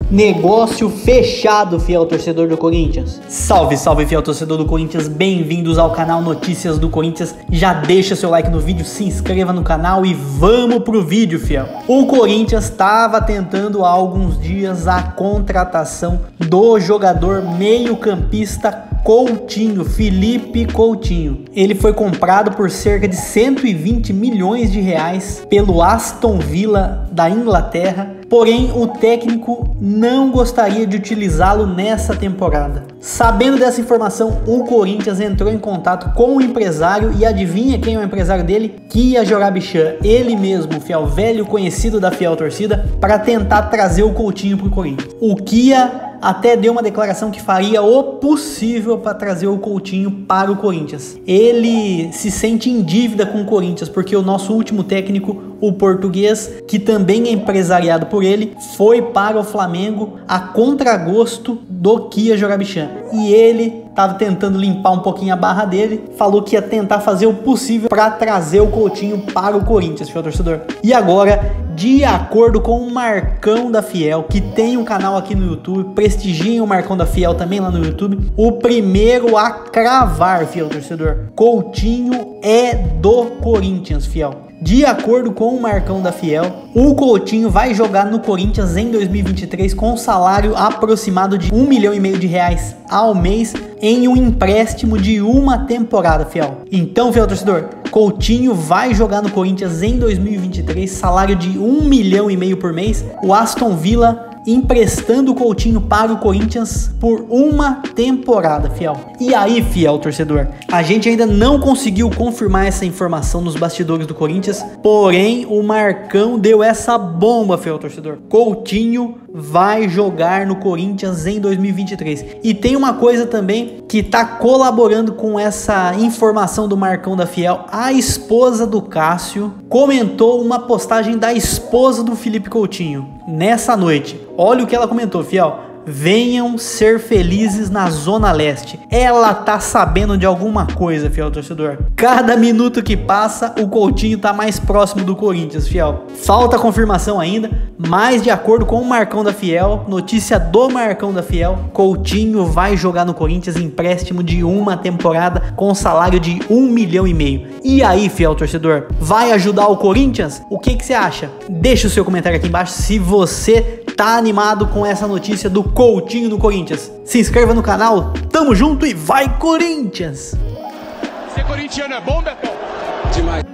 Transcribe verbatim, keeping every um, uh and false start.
Negócio fechado, fiel torcedor do Corinthians. Salve, salve, fiel torcedor do Corinthians. Bem-vindos ao canal Notícias do Corinthians. Já deixa seu like no vídeo, se inscreva no canal e vamos pro vídeo, fiel. O Corinthians estava tentando há alguns dias a contratação do jogador meio-campista Coutinho, Felipe Coutinho. Ele foi comprado por cerca de cento e vinte milhões de reais pelo Aston Villa da Inglaterra. Porém, o técnico não gostaria de utilizá-lo nessa temporada. Sabendo dessa informação, o Corinthians entrou em contato com o empresário e adivinha quem é o empresário dele? Kia Jogabichand, ele mesmo, fiel velho conhecido da fiel torcida, para tentar trazer o Coutinho para o Corinthians. O Kia até deu uma declaração que faria o possível para trazer o Coutinho para o Corinthians. Ele se sente em dívida com o Corinthians, porque o nosso último técnico, o português, que também é empresariado por ele, foi para o Flamengo a contragosto do Kia Jogabichand. E ele estava tentando limpar um pouquinho a barra dele, falou que ia tentar fazer o possível para trazer o Coutinho para o Corinthians, fiel torcedor. E agora, de acordo com o Marcão da Fiel, que tem um canal aqui no YouTube, prestigiem o Marcão da Fiel também lá no YouTube, o primeiro a cravar, fiel torcedor, Coutinho é do Corinthians, fiel. De acordo com o Marcão da Fiel, o Coutinho vai jogar no Corinthians em dois mil e vinte e três com um salário aproximado de um milhão e meio de reais ao mês em um empréstimo de uma temporada, fiel. Então, fiel torcedor, Coutinho vai jogar no Corinthians em dois mil e vinte e três, salário de um milhão e meio por mês. O Aston Villa emprestando o Coutinho para o Corinthians por uma temporada, fiel. E aí, fiel torcedor, a gente ainda não conseguiu confirmar essa informação nos bastidores do Corinthians, porém o Marcão deu essa bomba, fiel torcedor. Coutinho vai jogar no Corinthians em dois mil e vinte e três. E tem uma coisa também que tá colaborando com essa informação do Marcão da Fiel. A esposa do Cássio comentou uma postagem da esposa do Felipe Coutinho nessa noite. Olha o que ela comentou, fiel. Venham ser felizes na Zona Leste. Ela tá sabendo de alguma coisa, fiel torcedor. Cada minuto que passa, o Coutinho tá mais próximo do Corinthians, fiel. Falta confirmação ainda, mas de acordo com o Marcão da Fiel, notícia do Marcão da Fiel, Coutinho vai jogar no Corinthians em empréstimo de uma temporada com salário de um milhão e meio. E aí, fiel torcedor, vai ajudar o Corinthians? O que que você acha? Deixa o seu comentário aqui embaixo se você tá animado com essa notícia do Coutinho no Corinthians. Se inscreva no canal, tamo junto e vai Corinthians! Ser corintiano é bom, Betão? Demais.